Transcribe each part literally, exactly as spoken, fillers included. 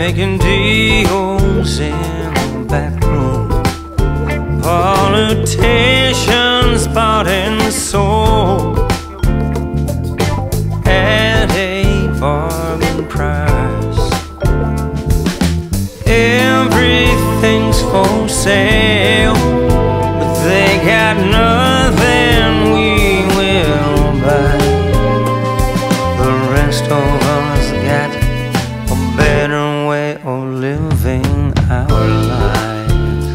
making deals in the back room, politicians bought and sold at a bargain price. Everything's for sale, but they got nothing we will buy. The rest of us got a better way of living our lives.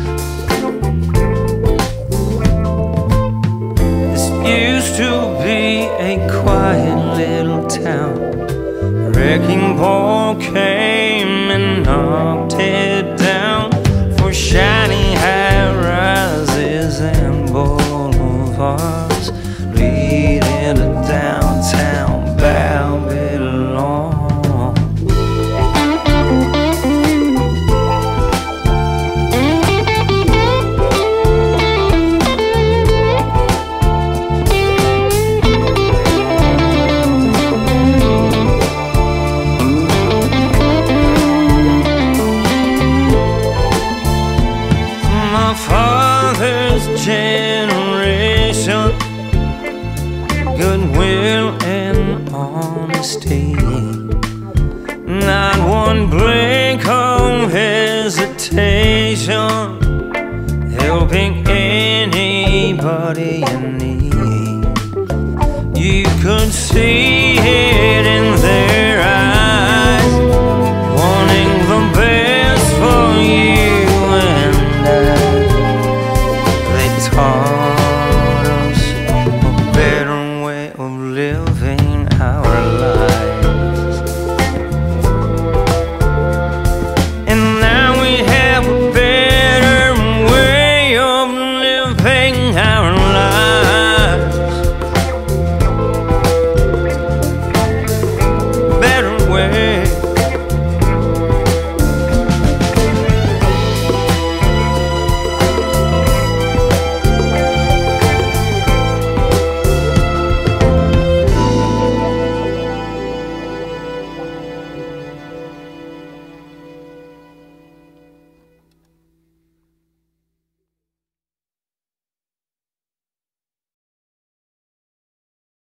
This used to be a quiet little town. Wrecking ball came and knocked it down for shiny high-rises and boulevards leading to downtown Babylon. My father's generation, goodwill and honesty, not one blink of hesitation, helping anybody in need. You could see it